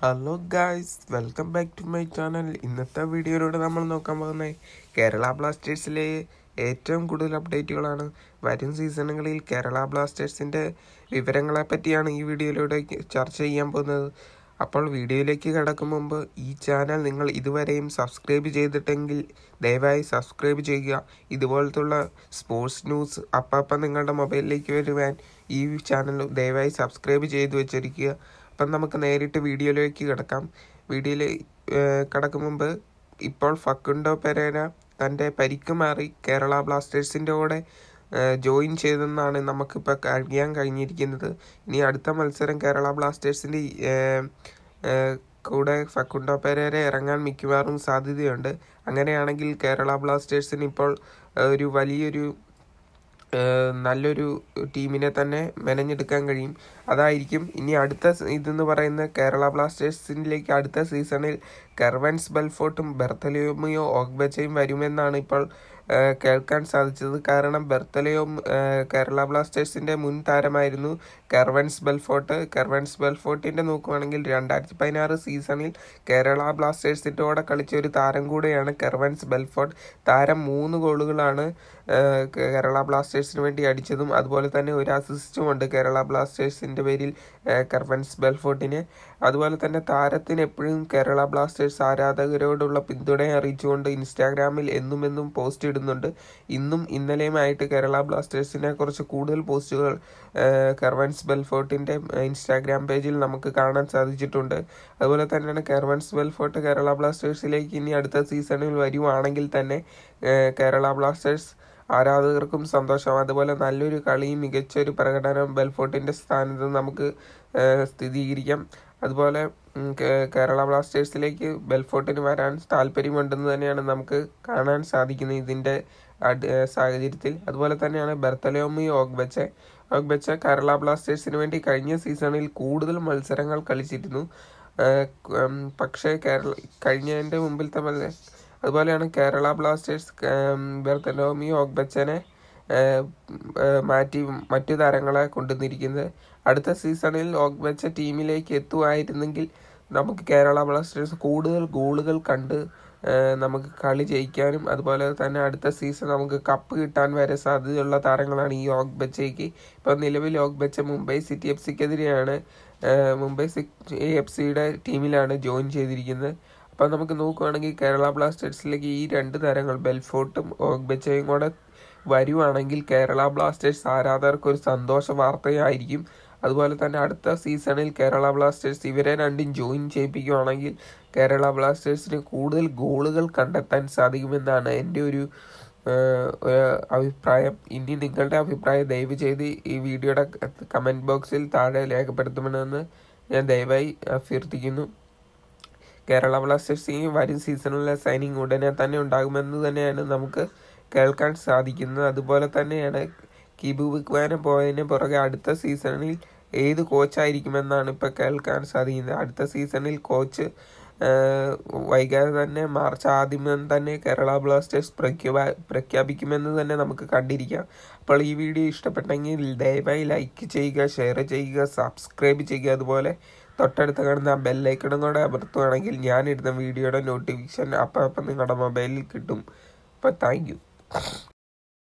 Hello guys, welcome back to my channel. ഇന്നത്തെ വീഡിയോയിലൂടെ നമ്മൾ നോക്കാൻ പോകുന്നത് കേരള ബ്ലാസ്റ്റേഴ്സിലെ ഏറ്റവും കൂടുതൽ അപ്ഡേറ്റുകളാണ്. വരും സീസണുകളിൽ കേരള ബ്ലാസ്റ്റേഴ്സിൻ്റെ വിവരങ്ങളെ പറ്റിയാണ് ഈ വീഡിയോയിലൂടെ ചർച്ച ചെയ്യാൻ പോകുന്നത്. അപ്പോൾ വീഡിയോയിലേക്ക് കടക്കും മുമ്പ് ഈ ചാനൽ നിങ്ങൾ ഇതുവരെയും സബ്സ്ക്രൈബ് ചെയ്തിട്ടെങ്കിൽ ദയവായി സബ്സ്ക്രൈബ് ചെയ്യുക. ഇതുപോലത്തുള്ള സ്പോർട്സ് ന്യൂസ് അപ്പം നിങ്ങളുടെ മൊബൈലിലേക്ക് വരുവാൻ ഈ ചാനൽ ദയവായി സബ്സ്ക്രൈബ് ചെയ്ത് വെച്ചിരിക്കുക. അപ്പം നമുക്ക് നേരിട്ട് വീഡിയോയിലേക്ക് കിടക്കാം. വീഡിയോയിൽ കിടക്കും മുമ്പ് ഇപ്പോൾ 𝗙𝗙𝗧 തൻ്റെ പരിക്ക് മാറി കേരള ബ്ലാസ്റ്റേഴ്സിൻ്റെ കൂടെ ജോയിൻ ചെയ്തെന്നാണ് നമുക്കിപ്പോൾ അറിയാൻ കഴിഞ്ഞിരിക്കുന്നത്. ഇനി അടുത്ത മത്സരം കേരള ബ്ലാസ്റ്റേഴ്സിൻ്റെ കൂടെ 𝗙𝗙𝗧 ഇറങ്ങാൻ മിക്കവാറും സാധ്യതയുണ്ട്. അങ്ങനെയാണെങ്കിൽ കേരള ബ്ലാസ്റ്റേഴ്സിന് ഇപ്പോൾ ഒരു വലിയൊരു നല്ലൊരു ടീമിനെ തന്നെ മെനഞ്ഞെടുക്കാൻ കഴിയും. അതായിരിക്കും ഇനി അടുത്ത ഇതെന്ന് പറയുന്ന കേരള ബ്ലാസ്റ്റേഴ്സിലേക്ക് അടുത്ത സീസണിൽ 𝗙𝗪𝗏𝗡𝗏ും 𝗏𝗏𝗏𝗏 വരുമെന്നാണ് ഇപ്പോൾ കേൾക്കാൻ സാധിച്ചത്. കാരണം 𝗏𝗏𝗏𝗏 കേരള ബ്ലാസ്റ്റേഴ്സിൻ്റെ മുൻ താരമായിരുന്നു 𝗙𝗪𝗏𝗏𝗏 നോക്കുകയാണെങ്കിൽ 2016 സീസണിൽ കേരള ബ്ലാസ്റ്റേഴ്സിൻ്റെ കൂടെ കളിച്ച ഒരു താരം കൂടെയാണ് 𝗙𝗪𝗏𝗏𝗏. താരം 3 ഗോളുകളാണ് കേരള ബ്ലാസ്റ്റേഴ്സിന് വേണ്ടി അടിച്ചതും അതുപോലെ തന്നെ ഒരു അസിസ്റ്റും ഉണ്ട് കേരള ബ്ലാസ്റ്റേഴ്സിൻ്റെ പേരിൽ 𝗙𝗪𝗏𝗏𝗏. അതുപോലെ തന്നെ താരത്തിന് എപ്പോഴും കേരള ബ്ലാസ്റ്റേഴ്സ് ആരാധകരോടുള്ള പിന്തുണയെ അറിയിച്ചുകൊണ്ട് ഇൻസ്റ്റാഗ്രാമിൽ എന്നും പോസ്റ്റ് ഇടുന്നുണ്ട്. ഇന്നും ഇന്നലെയുമായിട്ട് കേരള ബ്ലാസ്റ്റേഴ്സിനെ കുറിച്ച് കൂടുതൽ പോസ്റ്റുകൾ 𝗙𝗪𝗏𝗏𝗏 ഇൻസ്റ്റാഗ്രാം പേജിൽ നമുക്ക് കാണാൻ സാധിച്ചിട്ടുണ്ട്. അതുപോലെ തന്നെയാണ് 𝗙𝗪𝗏𝗏𝗏 കേരള ബ്ലാസ്റ്റേഴ്സിലേക്ക് ഇനി അടുത്ത സീസണിൽ വരുവാണെങ്കിൽ തന്നെ കേരള ബ്ലാസ്റ്റേഴ്സ് ആരാധകർക്കും സന്തോഷം. അതുപോലെ നല്ലൊരു കളിയും മികച്ചൊരു പ്രകടനം 𝗏𝗏𝗏 സ്ഥാനത്ത് നമുക്ക് സ്ഥിരീകരിക്കാം. അതുപോലെ കേരള ബ്ലാസ്റ്റേഴ്സിലേക്ക് 𝗏𝗏𝗏 വരാൻ താല്പര്യമുണ്ടെന്ന് തന്നെയാണ് നമുക്ക് കാണാൻ സാധിക്കുന്നത് ഇതിൻ്റെ സാഹചര്യത്തിൽ. അതുപോലെ തന്നെയാണ് 𝗏𝗏𝗏𝗏 കേരള ബ്ലാസ്റ്റേഴ്സിന് വേണ്ടി കഴിഞ്ഞ സീസണിൽ കൂടുതൽ മത്സരങ്ങൾ കളിച്ചിരുന്നു. പക്ഷേ കഴിഞ്ഞതിൻ്റെ മുമ്പിലത്തെ അതുപോലെയാണ് കേരള ബ്ലാസ്റ്റേഴ്സ് 𝗏𝗏𝗏𝗏 മാറ്റി മറ്റു താരങ്ങളെ കൊണ്ടുവന്നിരിക്കുന്നത്. അടുത്ത സീസണിൽ 𝗏𝗏𝗏 ടീമിലേക്ക് എത്തുമായിരുന്നെങ്കിൽ നമുക്ക് കേരള ബ്ലാസ്റ്റേഴ്സ് കൂടുതൽ ഗോളുകൾ കണ്ട് നമുക്ക് കളി ജയിക്കാനും അതുപോലെ തന്നെ അടുത്ത സീസൺ നമുക്ക് കപ്പ് കിട്ടാൻ വരെ സാധ്യതയുള്ള താരങ്ങളാണ് ഈ 𝗏𝗏𝗏𝗏. ഇപ്പോൾ നിലവിൽ 𝗏𝗏𝗏 മുംബൈ സിറ്റി എഫ്സിക്കെതിരെയാണ് മുംബൈ സിറ്റി എഫ്സിയുടെ ടീമിലാണ് ജോയിൻ ചെയ്തിരിക്കുന്നത്. അപ്പം നമുക്ക് നോക്കുകയാണെങ്കിൽ കേരള ബ്ലാസ്റ്റേഴ്സിലേക്ക് ഈ 2 താരങ്ങൾ 𝗏𝗏𝗏𝗏 𝗏𝗏𝗏𝗏 കൂടെ വരുവാണെങ്കിൽ കേരള ബ്ലാസ്റ്റേഴ്സ് ആരാധകർക്ക് ഒരു സന്തോഷ വാർത്തയായിരിക്കും. അതുപോലെ തന്നെ അടുത്ത സീസണിൽ കേരള ബ്ലാസ്റ്റേഴ്സ് ഇവരെ രണ്ടും ജോയിൻ ചെയ്യിപ്പിക്കുകയാണെങ്കിൽ കേരള ബ്ലാസ്റ്റേഴ്സിന് കൂടുതൽ ഗോളുകൾ കണ്ടെത്താൻ സാധിക്കുമെന്നാണ് എൻ്റെ ഒരു അഭിപ്രായം. ഇനി നിങ്ങളുടെ അഭിപ്രായം ദയവ് ചെയ്ത് ഈ വീഡിയോയുടെ കമൻറ്റ് ബോക്സിൽ താഴെ രേഖപ്പെടുത്തുമെന്ന് ഞാൻ ദയവായി അഭ്യർത്ഥിക്കുന്നു. കേരള ബ്ലാസ്റ്റേഴ്സ് ഈ വരും സീസണിലെ സൈനിങ് ഉടനെ തന്നെ ഉണ്ടാകുമെന്ന് തന്നെയാണ് നമുക്ക് കേൾക്കാൻ സാധിക്കുന്നത്. അതുപോലെ തന്നെയാണ് 𝗙𝗢𝗥𝗚𝗏 പോയതിന് പുറകെ അടുത്ത സീസണിൽ ഏത് കോച്ചായിരിക്കുമെന്നാണ് ഇപ്പോൾ കേൾക്കാൻ സാധിക്കുന്നത്. അടുത്ത സീസണിൽ കോച്ച് വൈകാതെ തന്നെ മാർച്ച് ആദ്യം തന്നെ കേരള ബ്ലാസ്റ്റേഴ്സ് പ്രഖ്യാപിക്കുമെന്ന് തന്നെ നമുക്ക് കണ്ടിരിക്കാം. അപ്പോൾ ഈ വീഡിയോ ഇഷ്ടപ്പെട്ടെങ്കിൽ ദയവായി ലൈക്ക് ചെയ്യുക, ഷെയർ ചെയ്യുക, സബ്സ്ക്രൈബ് ചെയ്യുക. അതുപോലെ തൊട്ടടുത്ത് കാണുന്ന ആ ബെല്ലൈക്കണും കൂടെ അമർത്തുകയാണെങ്കിൽ ഞാനിടുന്ന വീഡിയോയുടെ നോട്ടിഫിക്കേഷൻ അപ്പം നിങ്ങളുടെ മൊബൈലിൽ കിട്ടും. അപ്പോൾ താങ്ക് യു.